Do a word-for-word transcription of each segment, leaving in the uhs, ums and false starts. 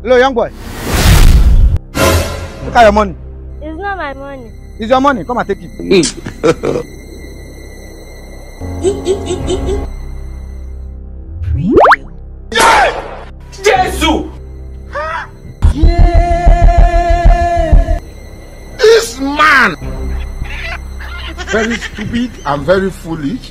Hello, young boy. Look at your money. It's not my money. It's your money. Come and take it. Yeah! Jesus! Yeah! This man! Very stupid and very foolish.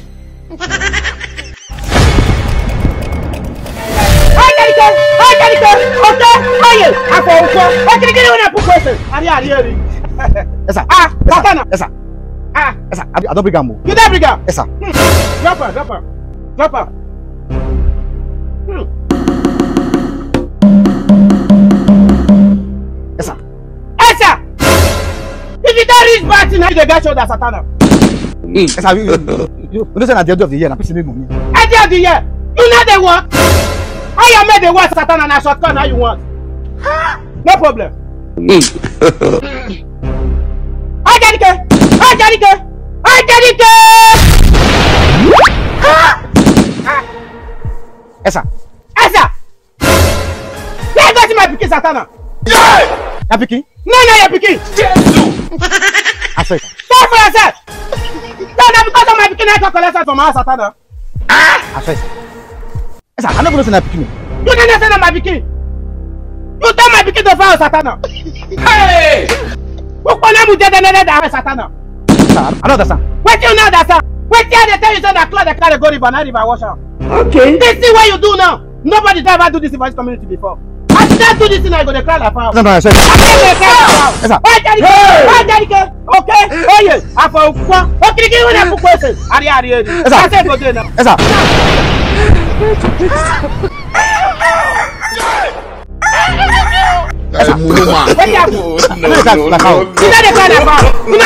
Yes, sir. Ah, Satana. Yes, sir. Ah, yes, sir. I don't bring him. You don't bring him. Yes, sir. Hmm. Drop her, drop her, drop her. Hmm. Yes, sir. Yes, sir. If you don't reach back to now, you get shoulder, Satana. Yes, sir. You, you, you, you know, at the end of the year, I'm putting money. At the end of the year, you know they work. I am made the work, Satana, and I shortcut how you want. No problem. I get it. I get it. I get it. Yes, sir. Yes, sir. Let's go to my picking, Satana. Yeah! Your picking? No, no, your picking. Jesus! I swear. Stop for yourself. No, no, because of my picking, I can collect from my Satana. Ah! I swear. Yes, sir. I'm not going to send a picking. You don't send my picking. You tell my picking to fire Satana. Hey! Who can I get another Satana? Sir, I don't understand. Wait till now, that sir. Wait till they tell you that cloth they carry go river, not river wash out. Okay. This is what you do now. Nobody ever do this in this community before. I can't do this thing. I go to cry like power. No, no, I swear. I can't cry like power. Yes, sir. Why Daddy? Why Daddy? Okay. Oh yes. I for what? Okay, give me that question. Ari Ari. Yes, sir. I say go there now. Yes, sir. Hey, Muluma. What happened? No, no, no, no. You know the cry like power. You know